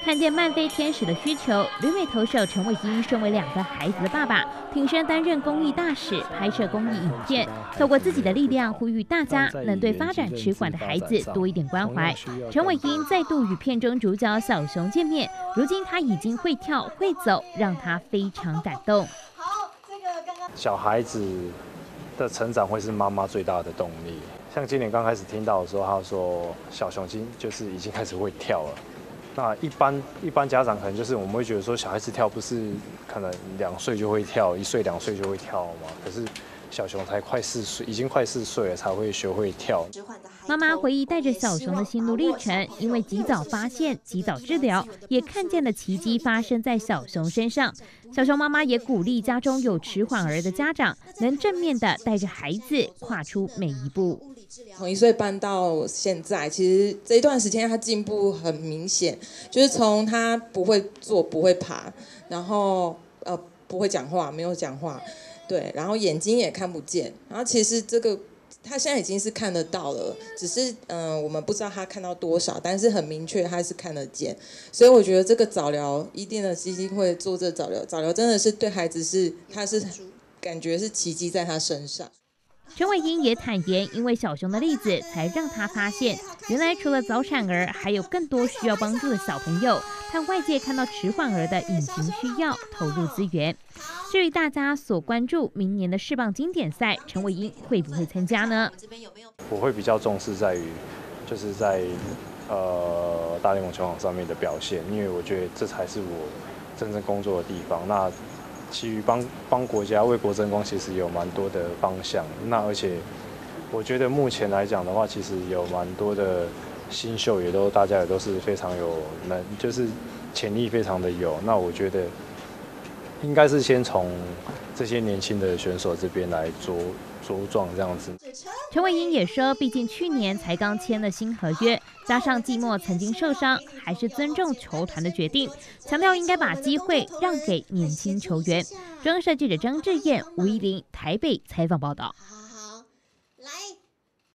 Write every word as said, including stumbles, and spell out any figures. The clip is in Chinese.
看见漫飞天使的需求，旅美投手陈伟英身为两个孩子的爸爸，挺身担任公益大使，拍摄公益影片，透过自己的力量呼吁大家能对发展迟缓的孩子多一点关怀。陈伟英再度与片中主角小熊见面，如今他已经会跳会走，让他非常感动。 小孩子的成长会是妈妈最大的动力。像今年刚开始听到的时候，他说小熊今就是已经开始会跳了。那一般一般家长可能就是我们会觉得说小孩子跳不是可能两岁就会跳，一岁两岁就会跳嘛？可是小熊才快四岁，已经快四岁了才会学会跳。 妈妈回忆带着小熊的心路历程，因为及早发现、及早治疗，也看见了奇迹发生在小熊身上。小熊妈妈也鼓励家中有迟缓儿的家长，能正面的带着孩子跨出每一步。 从一岁半到现在，其实这一段时间他进步很明显，就是从他不会坐、不会爬，然后呃不会讲话，没有讲话，对，然后眼睛也看不见，然后其实这个他现在已经是看得到了，只是嗯、呃、我们不知道他看到多少，但是很明确他是看得见，所以我觉得这个早疗伊甸的基金会做这早疗，早疗真的是对孩子是他是感觉是奇迹在他身上。 陈伟英也坦言，因为小熊的例子，才让他发现，原来除了早产儿，还有更多需要帮助的小朋友，看外界看到迟缓儿的隐形需要，投入资源。至于大家所关注明年的世棒经典赛，陈伟英会不会参加呢？ 我会比较重视在于，就是在呃大联盟球场上面的表现，因为我觉得这才是我真正工作的地方。那其余帮帮国家为国争光，其实有蛮多的方向。那而且我觉得目前来讲的话，其实有蛮多的新秀，也都大家也都是非常有能，就是潜力非常的有。那我觉得应该是先从这些年轻的选手这边来茁茁壮这样子。 陈伟英也说，毕竟去年才刚签了新合约，加上季末曾经受伤，还是尊重球团的决定，强调应该把机会让给年轻球员。中央社记者张志燕、吴依玲台北采访报道。 好好好，来。